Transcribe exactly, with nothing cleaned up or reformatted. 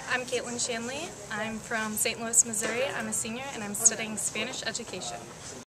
I'm Kaitlyn Shanle. I'm from Saint Louis, Missouri. I'm a senior and I'm studying Spanish education.